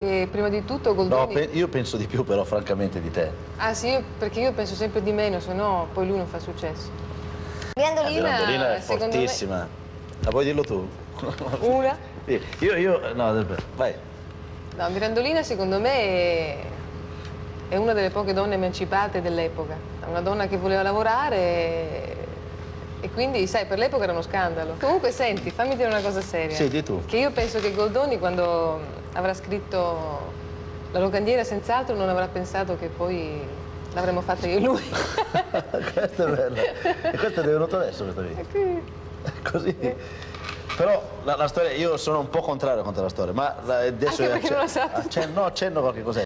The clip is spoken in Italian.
che prima di tutto Goldoni... No, io penso di più però francamente di te. Ah sì, perché io penso sempre di meno, se no poi lui non fa successo. Mirandolina è secondo fortissima. La vuoi dirlo tu? me... Una? Sì, no, vai. No, Mirandolina secondo me è una delle poche donne emancipate dell'epoca. Una donna che voleva lavorare e quindi, sai, per l'epoca era uno scandalo. Comunque, senti, fammi dire una cosa seria. Sì, di tu. Che io penso che Goldoni, quando avrà scritto La locandiera, senz'altro non avrà pensato che poi l'avremmo fatta io e lui. Questa è bella. E questa è venuta adesso, questa qui. Così. Però la storia, io sono un po' contrario contro la storia, ma adesso... Anche perché non la sa. No, accenno qualche cos'è.